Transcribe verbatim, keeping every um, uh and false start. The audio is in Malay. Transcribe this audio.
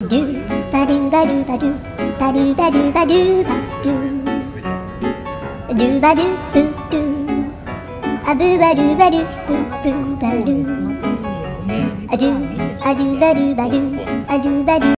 Do ba do ba do ba do ba do ba do ba do ba do. Do ba do boo do. A boo ba do ba do boo boo ba do. A do a do ba do ba do a do ba do.